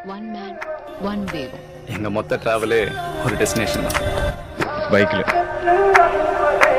One man, one wave. எங்க மொத்த டிராவலே ஒரு டெஸ்டினேஷன் தான். பைக்கில்